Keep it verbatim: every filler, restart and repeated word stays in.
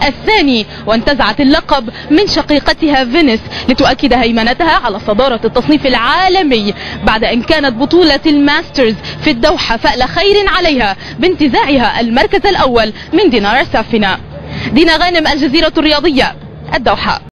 الثاني، وانتزعت اللقب من شقيقتها فينيس لتؤكد هيمنتها على صدارة التصنيف العالمي بعد أن كانت بطولة الماسترز في الدوحة فأل خير عليها بانتزاعها المركز الأول من دينار سافينا. دينا غانم، الجزيرة الرياضية، الدوحة.